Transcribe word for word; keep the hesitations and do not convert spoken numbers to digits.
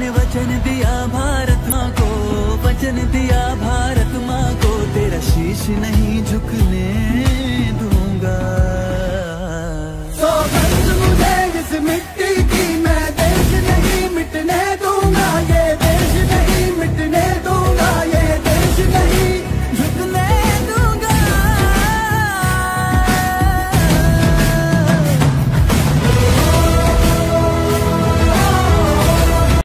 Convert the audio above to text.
तूने वचन दिया भारत माँ को, वचन दिया भारत माँ को, तेरा शीश नहीं झुकने